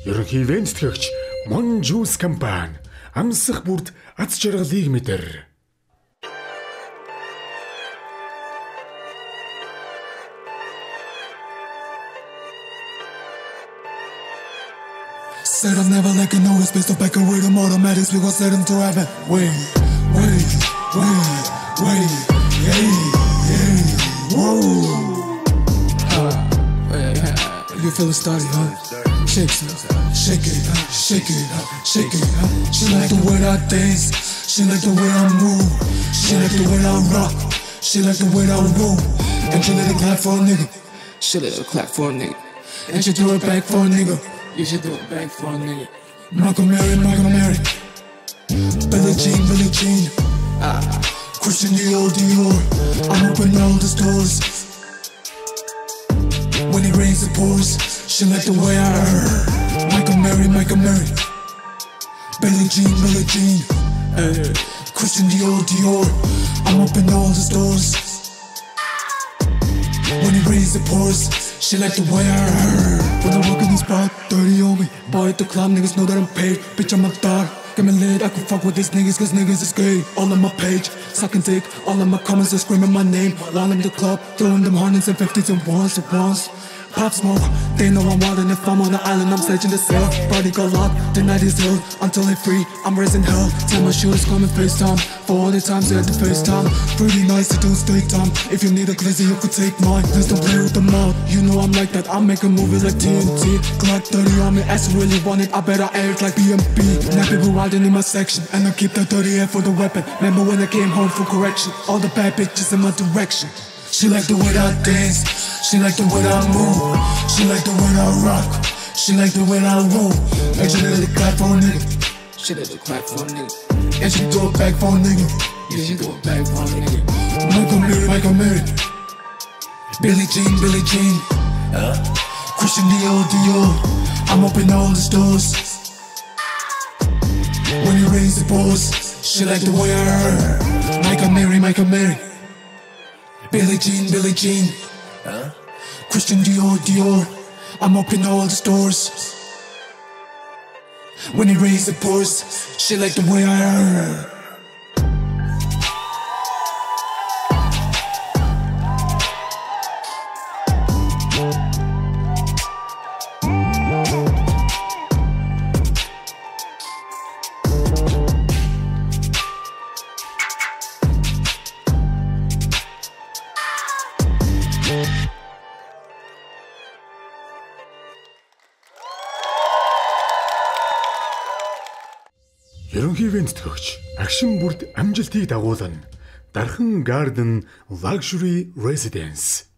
Ерөнхий ивээн тэтгэгч Monjuice компани амсах бүрд аз жаргалыг мэдэр. Said I'm never like a notice, based on back with them automatics, we gon' set them to heaven. Wait, whoa. You feel it starting, huh? Shake it, shake it. She like the way I dance, she like the way I move, she like the way I rock, she like the way I move. And she let it clap for a nigga, she let it clap for a nigga. And she do it back for a nigga, you should do it back for a nigga. Michael Mary, Billie Jean, Christian Dior, I'm open all the stores. When it rains it pours, she like the way I heard. Michael Mary, Billie Jean, Christian Dior, I'm open all the stores. When it rains it pours, she like the way I heard. When I walk in the spot, 30 on me. Boy at the club, niggas know that I'm paid. Bitch, I'm a dog. Get me lit, I can fuck with these niggas, cause niggas is gay. All on my page, sucking dick. All of my comments are screaming my name. While I'm in the club, throwing them hundreds and fifties and ones. Pop smoke, they know I'm wild, and if I'm on the island, I'm staging the sale. Body go locked, the night is ill. Until they free, I'm raising hell. Tell my shooters come and FaceTime. For all the times they had to FaceTime. Pretty nice to do steak time. If you need a glizzy, you could take mine. Please don't play with the mouth. You know I'm like that, I make a movie like TNT. Glock 30 on me, as you really want it, I better air it like BMP. Now people riding in my section, and I keep that 30 air for the weapon. Remember when I came home for correction? All the bad bitches in my direction. She like the way I dance, she like the way I move, she like the way I rock, she like the way I roll. And she let it clap for a nigga, she let it clap for a nigga. And she do it back for a nigga, yeah, she do it back for a nigga. Michael Mary, Billie Jean, Christian Dior, I'm up in all the stores. When it rains it pours, she like the way I heard. Michael Mary, Billie Jean, Christian Dior, I'm up in all the stores. When it rains it pours, she like the way I heard. Ерөнхий ивээн тэтгэгч агшин бүрд амжилтыг дагуулна. Darkhan Garden Luxury Residence.